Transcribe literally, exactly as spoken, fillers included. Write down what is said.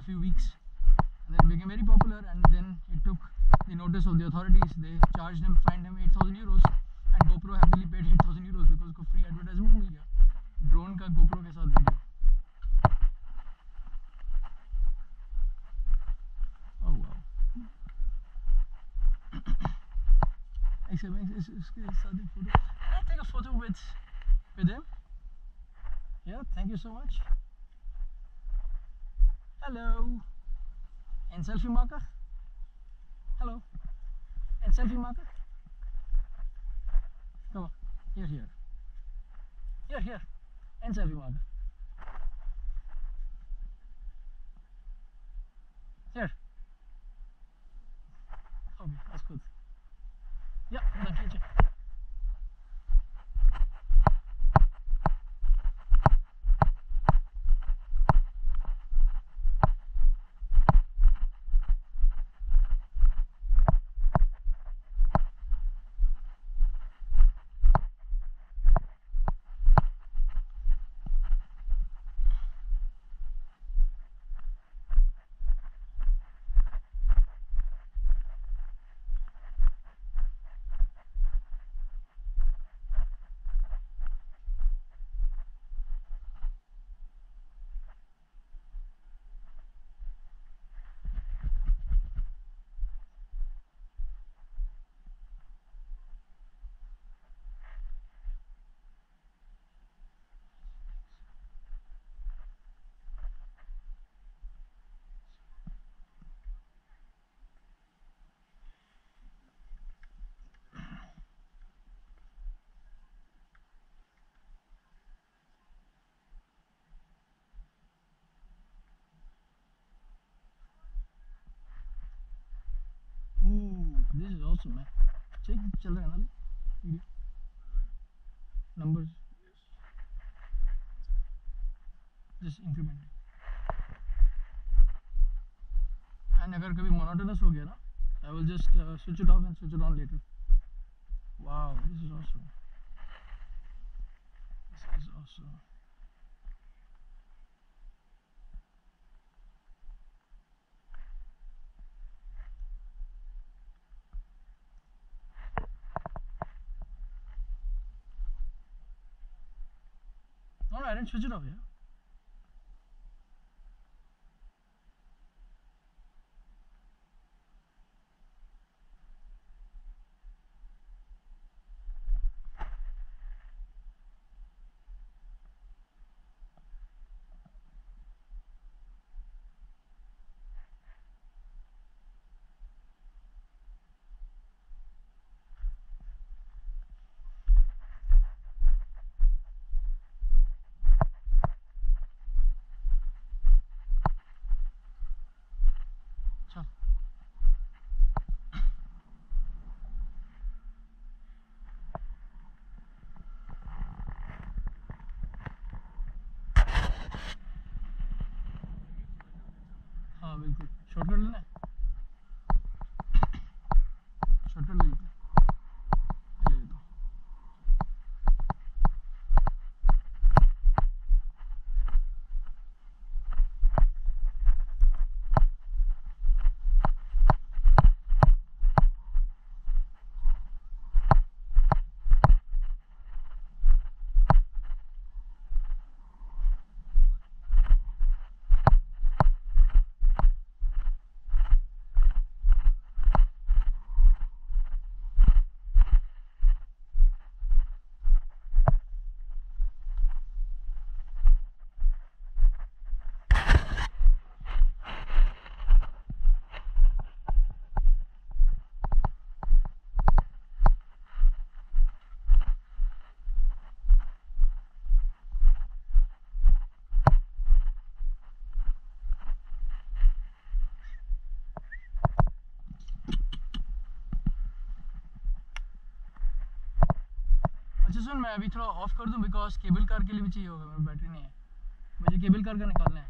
few weeks. And then it became very popular, and then it took the notice of the authorities. They charged him, fined him eight thousand euros, and GoPro happily paid eight thousand euros because उसको free advertisement मिल गया drone का GoPro के साथ video. Oh wow. इसके इसके साथ एक photo. Can I take a photo with with him? Yeah, thank you so much. Hello. And selfie marker? Hello. And selfie marker? Come on. Here, here. Here, here. And selfie marker. Here. Okay, that's good. Yeah, thank you. This is awesome, man. Check, चल रहा है ना video numbers just increment. And अगर कभी monotonous हो गया ना, I will just uh, switch it off and switch it on later. Wow, this is awesome. This is awesome. No, I didn't switch it off, yeah. हाँ बिल्कुल shortcut लेना है shortcut ले लेते हैं ले लेता हूँ अच्छा सुन मैं अभी थोड़ा ऑफ कर दूं बिकॉज केबल कार के लिए भी चाहिए होगा मेरा बैटरी नहीं है मुझे केबल कार का निकालना है